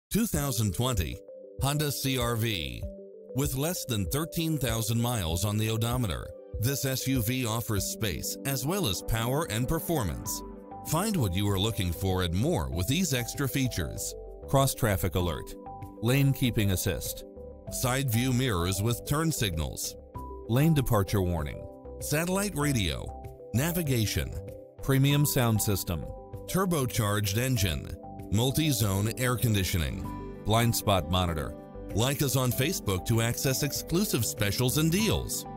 2020 Honda CR-V. With less than 13,000 miles on the odometer, this SUV offers space as well as power and performance. Find what you are looking for and more with these extra features: cross-traffic alert, lane keeping assist, side view mirrors with turn signals, lane departure warning, satellite radio, navigation, premium sound system, turbocharged engine, multi-zone air conditioning, blind spot monitor. Like us on Facebook to access exclusive specials and deals.